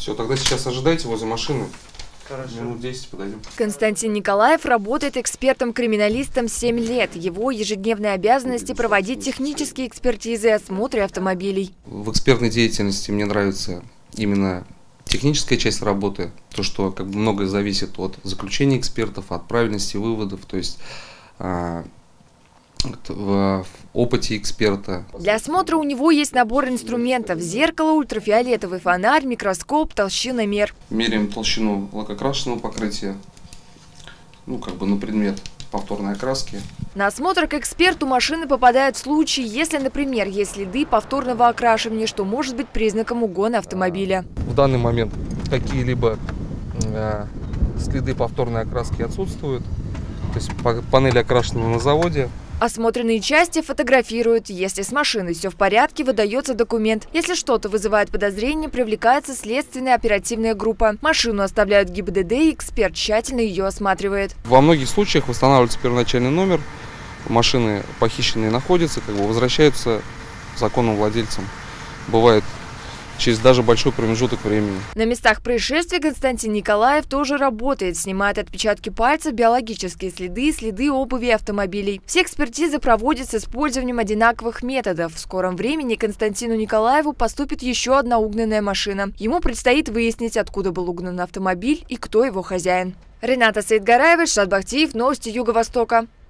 Все, тогда сейчас ожидайте возле машины. Хорошо. Минут 10 подойдем. Константин Николаев работает экспертом-криминалистом 7 лет. Его ежедневные обязанности – проводить технические экспертизы и осмотры автомобилей. В экспертной деятельности мне нравится именно техническая часть работы, то, что как бы многое зависит от заключения экспертов, от правильности выводов, то есть в опыте эксперта. Для осмотра у него есть набор инструментов – зеркало, ультрафиолетовый фонарь, микроскоп, толщиномер. Меряем толщину лакокрашенного покрытия, на предмет повторной окраски. На осмотр к эксперту машины попадают в случаи, если, например, есть следы повторного окрашивания, что может быть признаком угона автомобиля. В данный момент какие-либо следы повторной окраски отсутствуют. То есть панель окрашена на заводе. Осмотренные части фотографируют. Если с машиной все в порядке, выдается документ. Если что-то вызывает подозрение, привлекается следственная оперативная группа. Машину оставляют в ГИБДД, и эксперт тщательно ее осматривает. Во многих случаях восстанавливается первоначальный номер, машины похищенные находятся, возвращаются законным владельцам. Бывает через даже большой промежуток времени. На местах происшествия Константин Николаев тоже работает. Снимает отпечатки пальцев, биологические следы, следы обуви и автомобилей. Все экспертизы проводятся с использованием одинаковых методов. В скором времени Константину Николаеву поступит еще одна угнанная машина. Ему предстоит выяснить, откуда был угнан автомобиль и кто его хозяин. Рената Саидгараева, Шат Бахтиев, новости Юго-Востока.